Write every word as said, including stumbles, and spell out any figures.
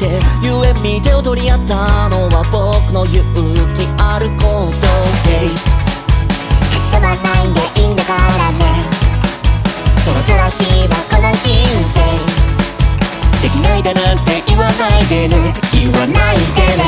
てゆえみ手を取り合ったのは僕の勇気ある行動フェイス立ち止まらないでいいんだからねそろそろしばこの人生できないだなんて言わないでね言わないでね